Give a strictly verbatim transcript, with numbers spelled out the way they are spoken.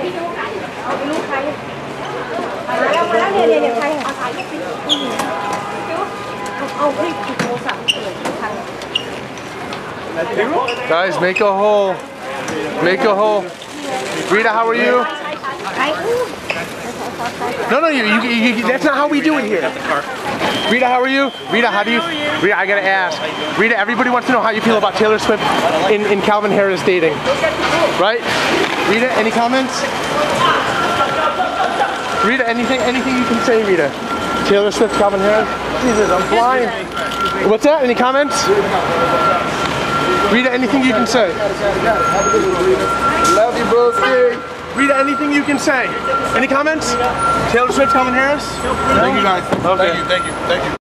ลูกใครมาแล้วมาแล้วเนี่ยเนี่ยเนี่ยใครเอาคลิปโทรศัพท์เปิดใคร Guys, make a hole. Make a hole. Rita, how are you? No, no, you, you, you, that's not how we do it here. Rita, how are you? Rita, how do you? Rita, I gotta ask. Rita, everybody wants to know how you feel about Taylor Swift in, in Calvin Harris dating. Right? Rita, any comments? Rita, anything, anything you can say, Rita? Taylor Swift, Calvin Harris? Jesus, I'm flying. What's that? Any comments? Rita, anything you can say? Love you, bro. Rita, anything you can say? Any comments? Taylor Swift, Calvin Harris? Thank you guys. Okay. Thank you, thank you, thank you.